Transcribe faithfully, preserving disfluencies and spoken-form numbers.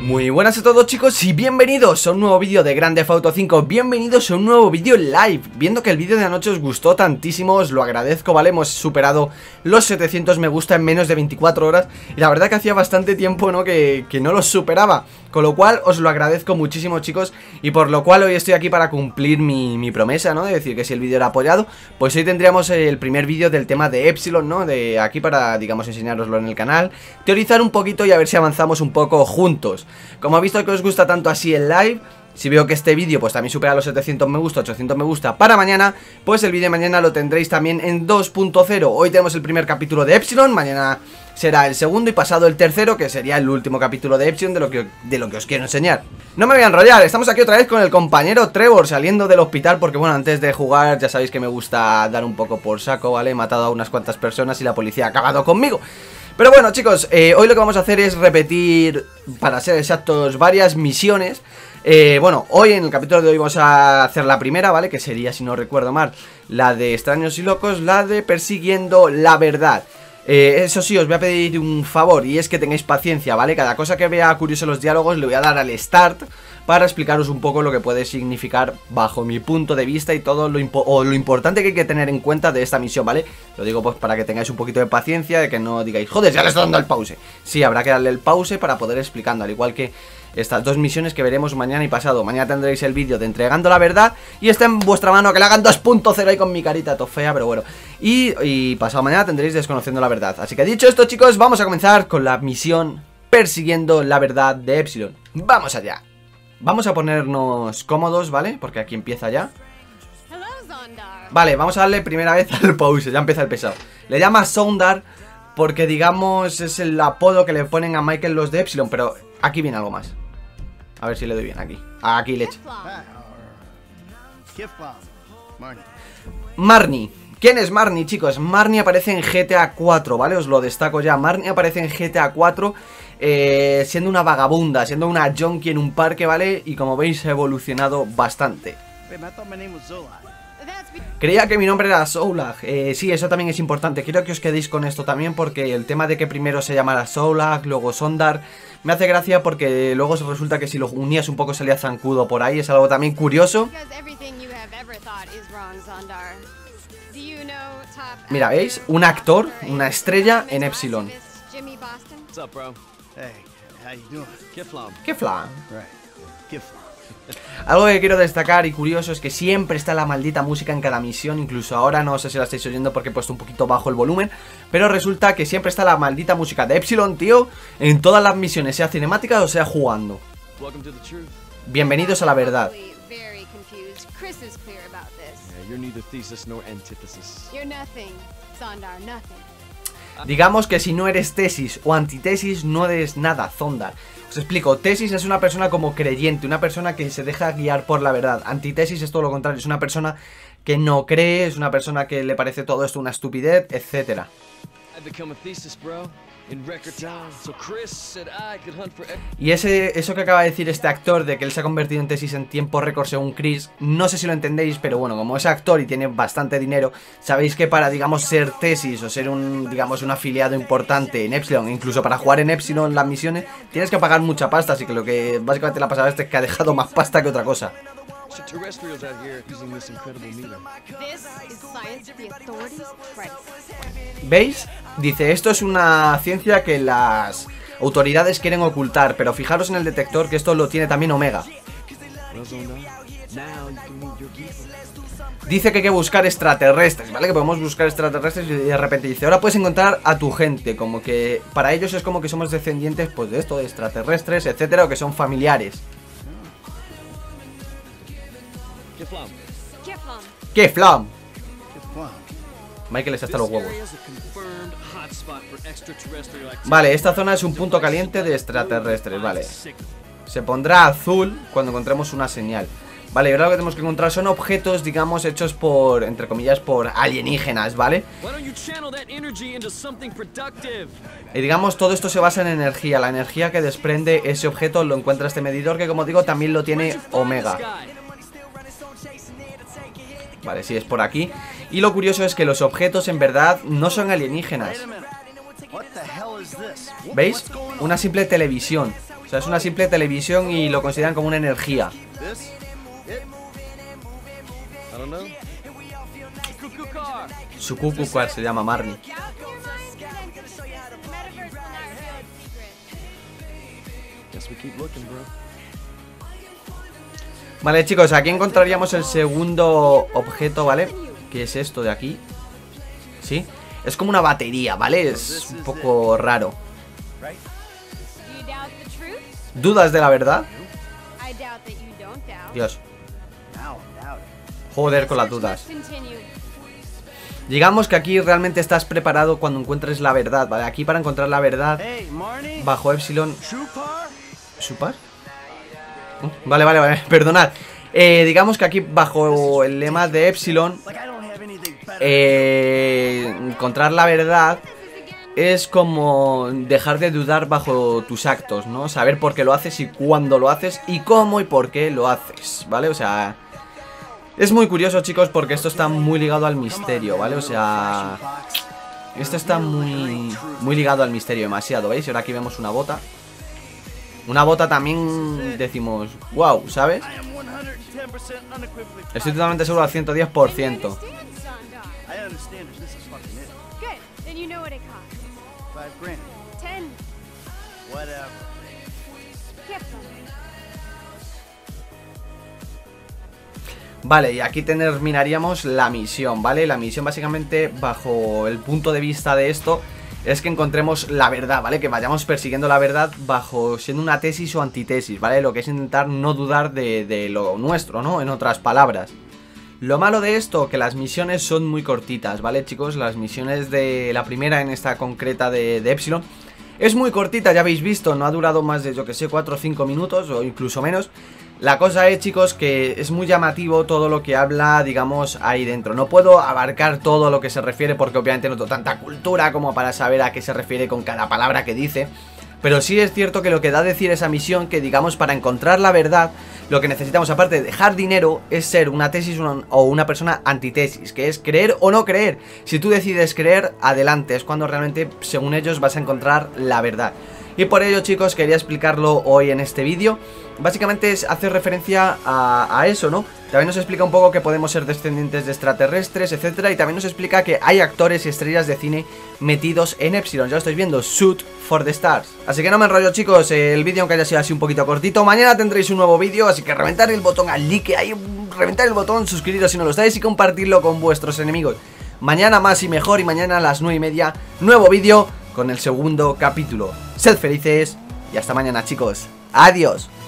Muy buenas a todos, chicos, y bienvenidos a un nuevo vídeo de Grand Theft Auto cinco. Bienvenidos a un nuevo vídeo live. Viendo que el vídeo de anoche os gustó tantísimo, os lo agradezco, ¿vale? Hemos superado los setecientos me gusta en menos de veinticuatro horas. Y la verdad que hacía bastante tiempo, ¿no? Que, que no los superaba. Con lo cual os lo agradezco muchísimo, chicos. Y por lo cual hoy estoy aquí para cumplir mi, mi promesa, ¿no? De decir que si el vídeo era apoyado, pues hoy tendríamos el primer vídeo del tema de Epsilon, ¿no? De aquí para, digamos, enseñároslo en el canal, teorizar un poquito y a ver si avanzamos un poco juntos. Como he visto que os gusta tanto así el live, si veo que este vídeo pues también supera los setecientos me gusta, ochocientos me gusta para mañana, pues el vídeo de mañana lo tendréis también en dos punto cero. Hoy tenemos el primer capítulo de Epsilon, mañana será el segundo y pasado el tercero, que sería el último capítulo de Epsilon de lo que, de lo que os quiero enseñar. No me voy a enrollar, estamos aquí otra vez con el compañero Trevor saliendo del hospital porque bueno, antes de jugar ya sabéis que me gusta dar un poco por saco, ¿vale? He matado a unas cuantas personas y la policía ha acabado conmigo. Pero bueno, chicos, eh, hoy lo que vamos a hacer es repetir, para ser exactos, varias misiones. eh, Bueno, hoy en el capítulo de hoy vamos a hacer la primera, ¿vale? Que sería, si no recuerdo mal, la de Extraños y Locos, la de Persiguiendo la Verdad. Eh, eso sí, os voy a pedir un favor, y es que tengáis paciencia, ¿vale? Cada cosa que vea curioso en los diálogos le voy a dar al start para explicaros un poco lo que puede significar bajo mi punto de vista y todo lo, impo o lo importante que hay que tener en cuenta de esta misión, ¿vale? Lo digo pues para que tengáis un poquito de paciencia, de que no digáis, joder, ya le estoy dando el pause. Sí, habrá que darle el pause para poder explicando, al igual que estas dos misiones que veremos mañana y pasado. Mañana tendréis el vídeo de Entregando la Verdad y está en vuestra mano que la hagan dos punto cero ahí con mi carita todo fea, pero bueno. Y, y pasado mañana tendréis Desconociendo la Verdad. Así que dicho esto, chicos, vamos a comenzar con la misión Persiguiendo la Verdad de Epsilon. ¡Vamos allá! Vamos a ponernos cómodos, ¿vale? Porque aquí empieza ya. Vale, vamos a darle primera vez al pause, ya empieza el pesado. Le llama Sondar porque, digamos, es el apodo que le ponen a Michael los de Epsilon, pero aquí viene algo más. A ver si le doy bien, aquí. Aquí leche. Marnie. ¿Quién es Marnie, chicos? Marnie aparece en G T A cuatro, ¿vale? Os lo destaco ya. Marnie aparece en G T A cuatro eh, siendo una vagabunda, siendo una junkie en un parque, ¿vale? Y como veis ha evolucionado bastante. Creía que mi nombre era Soulach. eh, Sí, eso también es importante. Quiero que os quedéis con esto también, porque el tema de que primero se llamara Soulach, luego Sondar, me hace gracia porque luego resulta que si lo unías un poco salía zancudo por ahí. Es algo también curioso. Mira, ¿veis? Un actor, una estrella en Epsilon. ¿Qué flan? Algo que quiero destacar y curioso es que siempre está la maldita música en cada misión. Incluso ahora no sé si la estáis oyendo porque he puesto un poquito bajo el volumen, pero resulta que siempre está la maldita música de Epsilon, tío, en todas las misiones, sea cinemática o sea jugando. Bienvenidos a la verdad. Digamos que si no eres tesis o antitesis, no eres nada, Sondar. Os explico, tesis es una persona como creyente, una persona que se deja guiar por la verdad. Antitesis es todo lo contrario, es una persona que no cree, es una persona que le parece todo esto una estupidez, etcétera. Y ese, eso que acaba de decir este actor de que él se ha convertido en tesis en tiempo récord según Chris, no sé si lo entendéis, pero bueno, como es actor y tiene bastante dinero, sabéis que para, digamos, ser tesis o ser un, digamos, un afiliado importante en Epsilon, incluso para jugar en Epsilon las misiones, tienes que pagar mucha pasta, así que lo que básicamente le ha pasado a este es que ha dejado más pasta que otra cosa. ¿Veis? Dice, esto es una ciencia que las autoridades quieren ocultar, pero fijaros en el detector que esto lo tiene también Omega. Dice que hay que buscar extraterrestres, ¿vale? Que podemos buscar extraterrestres y de repente dice, ahora puedes encontrar a tu gente, como que para ellos es como que somos descendientes pues de esto, de extraterrestres, etcétera, o que son familiares. ¿Qué flam? Michael está hasta los huevos. Vale, esta zona es un punto caliente de extraterrestres, vale. Se pondrá azul cuando encontremos una señal. Vale, y ahora lo que tenemos que encontrar son objetos, digamos, hechos por, entre comillas, por alienígenas, ¿vale? Y digamos, todo esto se basa en energía. La energía que desprende ese objeto lo encuentra este medidor, que como digo, también lo tiene Omega. Vale, sí, es por aquí. Y lo curioso es que los objetos en verdad no son alienígenas. ¿Veis? Una simple televisión. O sea, es una simple televisión y lo consideran como una energía. Su cucu car se llama Marnie. Vale, chicos, aquí encontraríamos el segundo objeto, ¿vale? Que es esto de aquí. ¿Sí? Es como una batería, ¿vale? Es un poco raro. ¿Dudas de la verdad? Dios. Joder con las dudas. Digamos que aquí realmente estás preparado cuando encuentres la verdad, ¿vale? Aquí para encontrar la verdad bajo Epsilon. ¿Supar? Vale, vale, vale, perdonad. eh, Digamos que aquí bajo el lema de Epsilon, eh, encontrar la verdad es como dejar de dudar bajo tus actos, ¿no? Saber por qué lo haces y cuándo lo haces y cómo y por qué lo haces, ¿vale? O sea, es muy curioso, chicos, porque esto está muy ligado al misterio, ¿vale? O sea, esto está muy, muy ligado al misterio, demasiado, ¿veis? Y ahora aquí vemos una bota. Una bota también decimos, wow, ¿sabes? Estoy totalmente seguro al ciento diez por ciento. Vale, y aquí terminaríamos la misión, ¿vale? La misión básicamente, bajo el punto de vista de esto, es que encontremos la verdad, ¿vale? Que vayamos persiguiendo la verdad bajo siendo una tesis o antitesis, ¿vale? Lo que es intentar no dudar de, de lo nuestro, ¿no? En otras palabras. Lo malo de esto, que las misiones son muy cortitas, ¿vale, chicos? Las misiones de la primera en esta concreta de, de Epsilon es muy cortita, ya habéis visto, no ha durado más de, yo que sé, cuatro o cinco minutos o incluso menos. La cosa es, chicos, que es muy llamativo todo lo que habla, digamos, ahí dentro. No puedo abarcar todo lo que se refiere porque obviamente no tengo tanta cultura como para saber a qué se refiere con cada palabra que dice. Pero sí es cierto que lo que da a decir esa misión, que digamos para encontrar la verdad, lo que necesitamos aparte de dejar dinero es ser una tesis o una persona antitesis, que es creer o no creer. Si tú decides creer, adelante, es cuando realmente, según ellos, vas a encontrar la verdad. Y por ello, chicos, quería explicarlo hoy en este vídeo. Básicamente es hacer referencia a, a eso, ¿no? También nos explica un poco que podemos ser descendientes de extraterrestres, etcétera. Y también nos explica que hay actores y estrellas de cine metidos en Epsilon. Ya lo estáis viendo, Shoot for the Stars. Así que no me enrollo, chicos, el vídeo, aunque haya sido así un poquito cortito, mañana tendréis un nuevo vídeo. Así que reventar el botón al like ahí, reventar el botón, suscribiros si no lo estáis y compartirlo con vuestros enemigos. Mañana más y mejor, y mañana a las nueve y media, nuevo vídeo con el segundo capítulo. Sed felices y hasta mañana, chicos. Adiós.